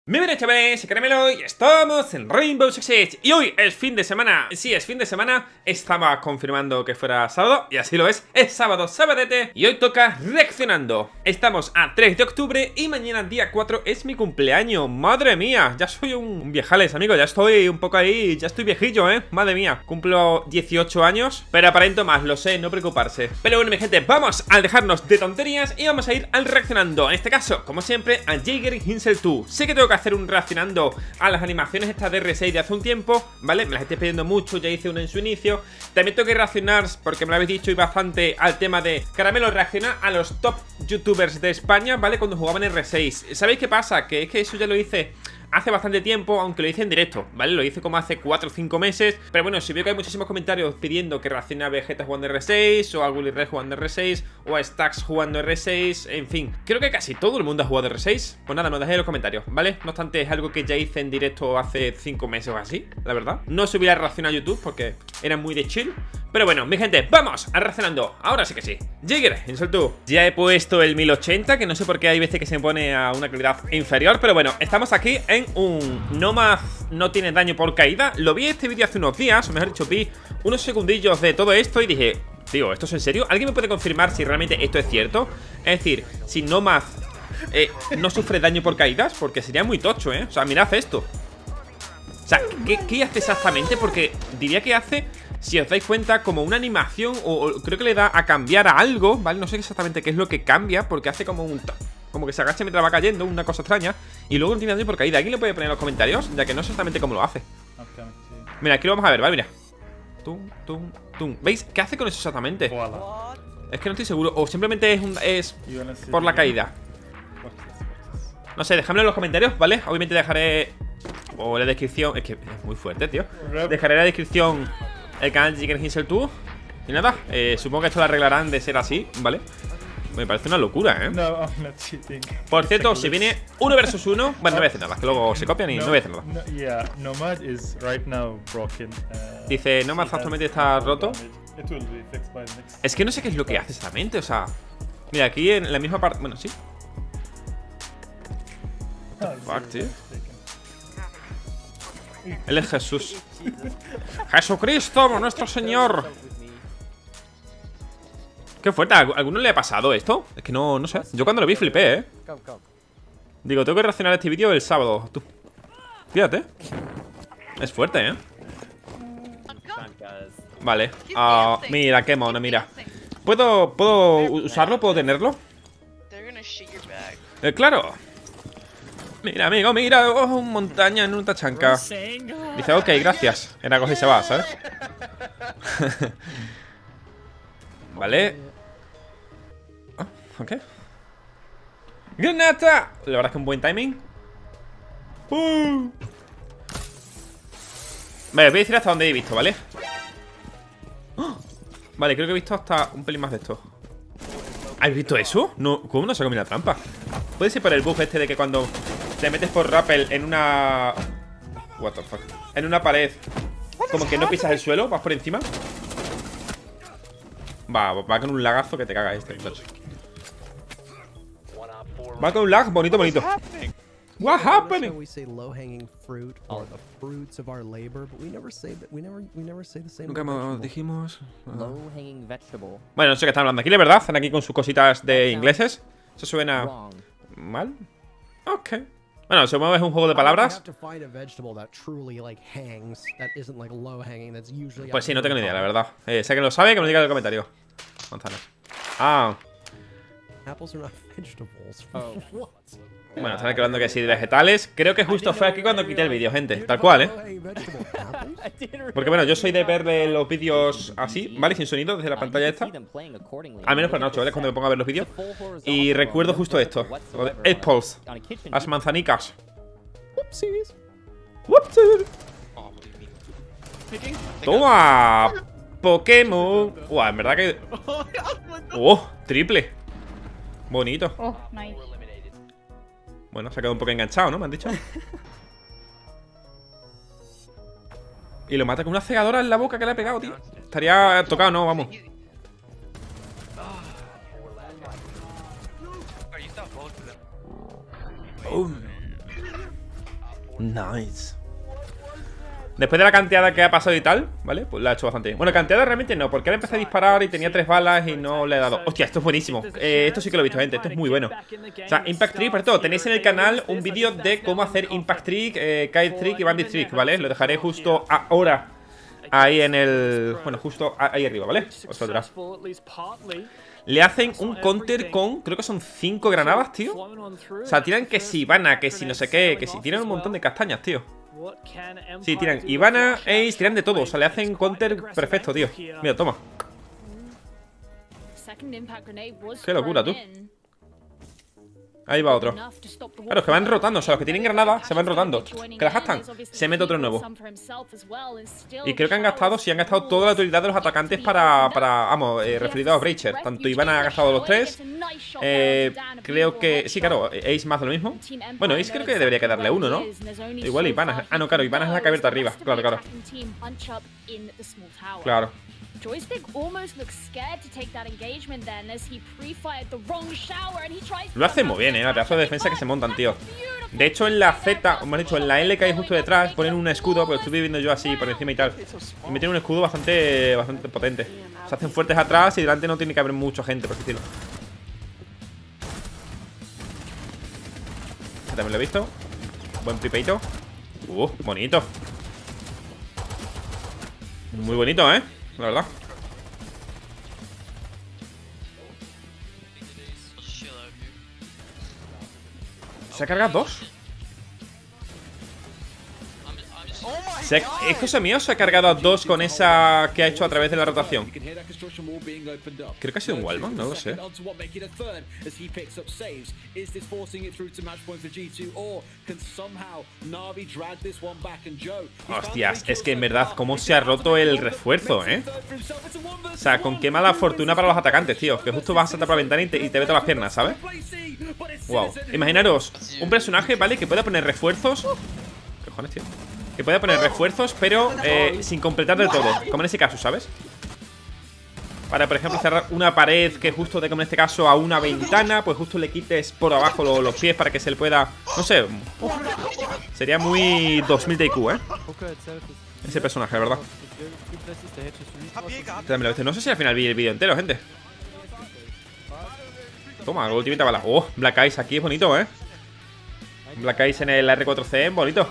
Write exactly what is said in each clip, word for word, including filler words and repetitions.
Muy buenas chavales, soy Caramelo y estamos en Rainbow Six Siege. Y hoy es fin de semana, sí es fin de semana. Estaba confirmando que fuera sábado y así lo es, es sábado, sabadete. Y hoy toca reaccionando. Estamos a tres de octubre y mañana día cuatro es mi cumpleaños. Madre mía, ya soy un, un viejales, amigo, ya estoy un poco ahí, ya estoy viejillo, eh, madre mía. Cumplo dieciocho años, pero aparento más, lo sé, no preocuparse. Pero bueno mi gente, vamos a dejarnos de tonterías y vamos a ir al reaccionando. En este caso, como siempre, a Jaeger Hinsel dos. Sé que tengo que hacer un reaccionando a las animaciones estas de R seis de hace un tiempo, ¿vale? Me las estoy pidiendo mucho, ya hice una en su inicio. También tengo que reaccionar, porque me lo habéis dicho y bastante, al tema de Caramelo reacciona a los top youtubers de España, ¿vale? Cuando jugaban R seis. ¿Sabéis qué pasa? Que es que eso ya lo hice hace bastante tiempo, aunque lo hice en directo, ¿vale? Lo hice como hace cuatro o cinco meses. Pero bueno, si veo que hay muchísimos comentarios pidiendo que reaccione a Vegeta jugando R seis, o a Willy Red jugando R seis, o a Stax jugando R seis, en fin, creo que casi todo el mundo ha jugado R seis. Pues nada, nos dejéis en los comentarios, ¿vale? No obstante, es algo que ya hice en directo hace cinco meses o así, la verdad. No subí la reacción a YouTube porque era muy de chill. Pero bueno, mi gente, vamos a reaccionando. Ahora sí que sí. Jaeger Hinsel dos. Ya he puesto el mil ochenta, que no sé por qué hay veces que se pone a una calidad inferior. Pero bueno, estamos aquí en un Nomad no tiene daño por caída. Lo vi este vídeo hace unos días, o mejor dicho, vi unos segundillos de todo esto y dije, tío, ¿esto es en serio? ¿Alguien me puede confirmar si realmente esto es cierto? Es decir, si Nomad eh, no sufre daño por caídas, porque sería muy tocho, ¿eh? O sea, mirad esto. O sea, ¿qué, qué hace exactamente? Porque diría que hace, si os dais cuenta, como una animación, o, o creo que le da a cambiar a algo, ¿vale? No sé exactamente qué es lo que cambia, porque hace como un... como que se agacha mientras va cayendo, una cosa extraña. Y luego no tiene daño por caída. ¿Alguien le puede poner en los comentarios? Ya que no sé exactamente cómo lo hace. Mira, aquí lo vamos a ver, ¿vale? Mira. Tum, tum, tum. ¿Veis? ¿Qué hace con eso exactamente? Es que no estoy seguro. O simplemente es, un, es por la caída. No sé, dejadmelo en los comentarios, ¿vale? Obviamente dejaré... o la descripción... Es que es muy fuerte, tío. Dejaré en la descripción el canal de Jaeger Hinsel dos. Y nada, eh, supongo que esto lo arreglarán de ser así, ¿vale? Me parece una locura, ¿eh? No, I'm not cheating. Por cierto, si viene uno versus uno, bueno, no voy a decir nada, que luego se copian y no, no voy a decir nada. No, yeah, Nomad is right now broken. Uh, Dice, Nomad actualmente está roto. Es que no sé qué es lo que hace exactamente, o sea... Mira, aquí en la misma parte... Bueno, sí. What the fuck, tío. Él es Jesús. ¡Jesucristo, nuestro Señor! Qué fuerte, ¿a alguno le ha pasado esto? Es que no, no sé. Yo cuando lo vi flipé, ¿eh? Digo, tengo que reaccionar a este vídeo el sábado. Tú. Fíjate. Es fuerte, ¿eh? Vale. Uh, mira, qué mono, mira. ¿Puedo, ¿Puedo usarlo? ¿Puedo tenerlo? Eh, claro. Mira, amigo, mira. Oh, un montaña en una tachanca. Dice, ok, gracias. Era coge y se va, ¿sabes? Vale. Oh, ok. ¡Granata! La verdad es que un buen timing. uh. Vale, voy a decir hasta donde he visto, ¿vale? Oh. Vale, creo que he visto hasta un pelín más de esto. ¿Has visto eso? No, ¿cómo no se ha comido la trampa? Puede ser por el bug este de que cuando te metes por rappel en una... What the fuck. En una pared, como que no pisas el suelo, vas por encima. Va, va con un lagazo que te caga este, muchacho. Va con un lag bonito, bonito. What happened? Nunca hemos dijimos. Bueno, no sé qué están hablando aquí, de verdad. Están aquí con sus cositas de ingleses. Eso suena mal. Ok. Bueno, supongo que es un juego de palabras. Pues sí, no tengo ni idea, la verdad. Eh, sé que lo sabe, que me lo diga en el comentario. Manzanas. Ah. Bueno, están hablando que sí de vegetales. Creo que justo fue aquí cuando quité el vídeo, gente. Tal cual, ¿eh? Porque bueno, yo soy de ver los vídeos así, ¿vale? Sin sonido, desde la pantalla esta. Al menos por la noche, ¿vale? Cuando me pongo a ver los vídeos. Y recuerdo justo esto. Lo de apples. Las manzanicas. Whoopsies. Whoopsies. Toma. Pokémon. Uah, en verdad que... Oh, triple. Bonito. Oh, nice. Bueno, se ha quedado un poco enganchado, ¿no? Me han dicho. Y lo mata con una cegadora en la boca que le ha pegado, tío. Estaría tocado, ¿no? Vamos. Um. Nice. Después de la canteada que ha pasado y tal, ¿vale? Pues la ha hecho bastante bien. Bueno, canteada realmente no, porque ahora empecé a disparar y tenía tres balas y no le he dado. Hostia, esto es buenísimo. eh, Esto sí que lo he visto, gente, esto es muy bueno. O sea, Impact Trick, por todo, tenéis en el canal un vídeo de cómo hacer Impact Trick, eh, Kite Trick y Bandit Trick, ¿vale? Lo dejaré justo ahora ahí en el... Bueno, justo ahí arriba, ¿vale? Os saldrá. Le hacen un counter con, creo que son cinco granadas, tío. O sea, tiran que si Ivana, que si no sé qué, que si tiran un montón de castañas, tío. Sí, tiran Ivana, Ace, tiran de todo. O sea, le hacen counter perfecto, tío. Mira, toma. Qué locura, tú. Ahí va otro. Claro, es que van rotando. O sea, los que tienen granadas se van rotando. Que las gastan, se mete otro nuevo. Y creo que han gastado, sí, han gastado toda la utilidad de los atacantes para, para vamos, eh, referido a Breacher. Tanto Ivana ha gastado los tres. Eh, creo que, sí, claro, Ace más de lo mismo. Bueno, Ace creo que debería quedarle uno, ¿no? Igual Ivana. Ah, no, claro, Ivana es la que abierta arriba. Claro, claro. Claro. Lo hace muy bien, eh, la pedazo de defensa que se montan, tío. De hecho, en la Z, o mejor dicho, en la L que hay justo detrás, ponen un escudo, pues estoy viendo yo así por encima y tal. Y meten un escudo bastante, bastante potente. Se hacen fuertes atrás y delante no tiene que haber mucha gente, por así decirlo. Este también lo he visto. Buen pipeito. Uh, bonito. Muy bonito, eh, la verdad. ¿Se ha cargado dos? ¿Se ha, ¿Es cosa mía o se ha cargado a dos con esa que ha hecho a través de la rotación? Creo que ha sido un Wallman, no lo sé. Hostias, es que en verdad cómo se ha roto el refuerzo, ¿eh? O sea, con qué mala fortuna para los atacantes, tío. Que justo vas a saltar por la ventana y te, y te vete las piernas, ¿sabes? Wow. Imaginaros un personaje, ¿vale? Que pueda poner refuerzos. ¿Qué cojones, tío? Que pueda poner refuerzos, pero eh, sin completar del todo. Como en ese caso, ¿sabes? Para, por ejemplo, cerrar una pared que justo de, como en este caso, a una ventana, pues justo le quites por abajo lo, los pies para que se le pueda... No sé. Uf, sería muy dos mil de I Q, ¿eh? Ese personaje, la verdad. No sé si al final vi el vídeo entero, gente. Toma, la ultimita bala. Oh, Black Ice aquí es bonito, ¿eh? Black Ice en el R cuatro C, bonito.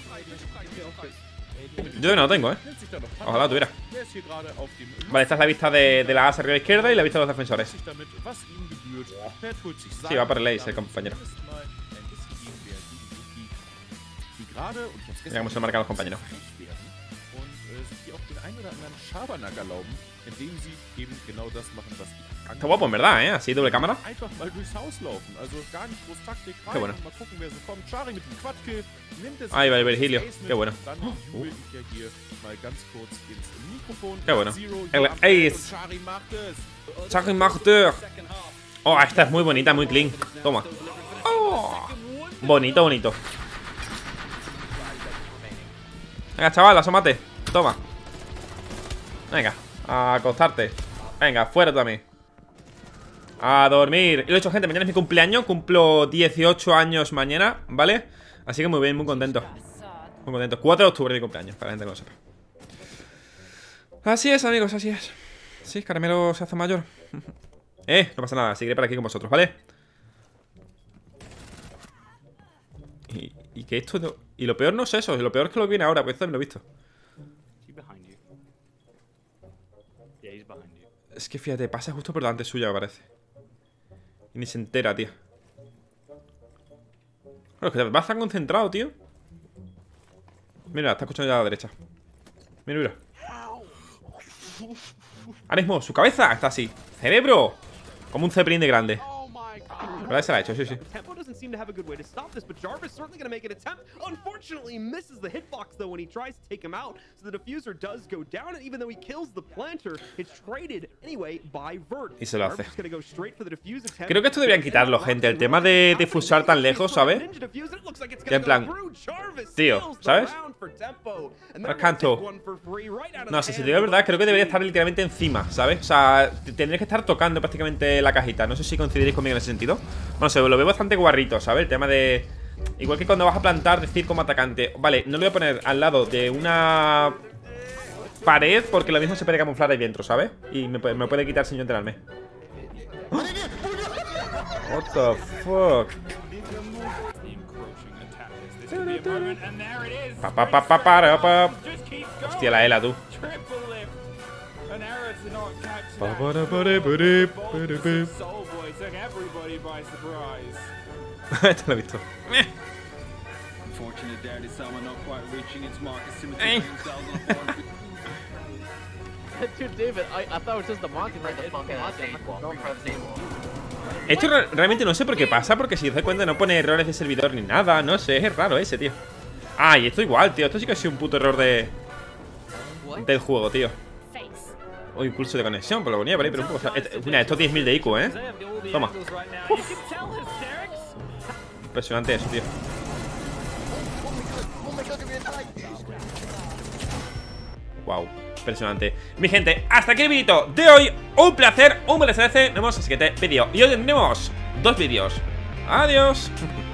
Yo no lo tengo, ¿eh? Ojalá lo tuviera. Vale, esta es la vista de, de la asa arriba a la izquierda y la vista de los defensores. Sí, va por el ace el compañero. Mira cómo se lo marcan los compañeros. Está guapo, en verdad, ¿eh? Así, doble cámara. Qué bueno. Ahí va el Virgilio. Qué bueno. Uh. Qué bueno. El Ace. Charlie Marteur. Oh, esta es muy bonita, muy clean. Toma. Oh. Bonito, bonito. Venga, chaval, asómate. Toma. Venga, a acostarte. Venga, fuera tú a mí. A dormir. Y lo he dicho, gente, mañana es mi cumpleaños. Cumplo dieciocho años mañana, ¿vale? Así que muy bien, muy contento. Muy contento. cuatro de octubre de mi cumpleaños, para la gente que lo sepa. Así es, amigos, así es. Sí, Caramelo se hace mayor. Eh, no pasa nada, seguiré por aquí con vosotros, ¿vale? Y, y que esto no... Y lo peor no es eso, lo peor es que lo viene ahora, pues esto me lo he visto. Es que fíjate, pasa justo por delante suya, me parece. Y ni se entera, tío. Bueno, es que vas tan concentrado, tío. Mira, está escuchando ya a la derecha. Mira, mira. Ahora mismo, su cabeza está así. ¡Cerebro! Como un Zeppelin de grande. La verdad se la ha hecho, sí, sí. Tempo doesn't seem to have a good way to stop this, but Jarvis certainly going to make an attempt. Unfortunately, misses the hitbox though when he tries to take him out. So the diffuser does go down, and even though he kills the planter, it's traded anyway by Vert. Y se lo hace. Go straight for the defuse attempt. Creo que esto deberían quitarlo, gente. El tema de difusar tan lejos, ¿sabes? Que en plan, tío, ¿sabes? No canto. No sé, si te digo la verdad, creo que debería estar literalmente encima, ¿sabes? O sea, tendrías que estar tocando prácticamente la cajita. No sé si coincidiréis conmigo en ese sentido. Bueno, se lo veo bastante guarrito, ¿sabes? El tema de, Igual que cuando vas a plantar, decir como atacante. Vale, no lo voy a poner al lado de una pared, porque lo mismo se puede camuflar ahí dentro, ¿sabes? Y me puede, me puede quitar sin yo enterarme. What the fuck. Pa, pa, pa, pa, para, pa. Hostia, la Ela, tú. Pa, para, para, para, para, para. Esto lo he visto. Dude, David, I, I thought it was just the monkey. Like, it's the monkey. Esto re realmente no sé por qué pasa, porque si os dais cuenta no pone errores de servidor ni nada. No sé, es raro ese, tío. Ah, y esto igual, tío. Esto sí que ha sido un puto error de... del juego, tío. O impulso de conexión, por lo ponía por ahí, pero un poco... O sea, et mira, esto es diez mil de I Q, ¿eh? Toma. Uf. Impresionante eso, tío. Wow, impresionante. Mi gente, hasta aquí el vídeo de hoy. Un placer, un placer. Nos vemos en el siguiente vídeo. Y hoy tendremos dos vídeos. Adiós.